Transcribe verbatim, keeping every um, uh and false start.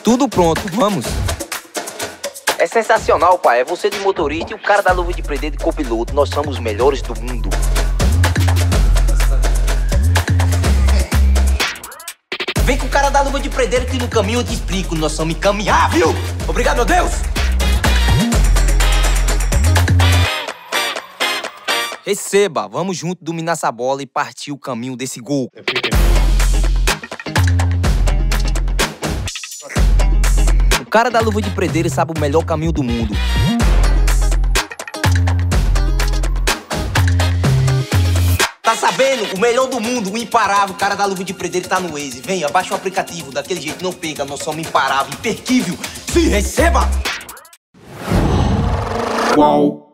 Tudo pronto, vamos. É sensacional, pai. É você de motorista e o cara da luva de prender de copiloto. Nós somos os melhores do mundo. Vem com o cara da luva de prender que no caminho eu te explico. Nós somos encaminhável. Obrigado, meu Deus. Receba, vamos junto dominar essa bola e partir o caminho desse gol. O cara da luva de prender sabe o melhor caminho do mundo. Tá sabendo? O melhor do mundo, o imparável. O cara da luva de prender tá no Waze. Vem, abaixa o aplicativo. Daquele jeito não pega. Nós somos imparável, imperquível. Se receba! Qual?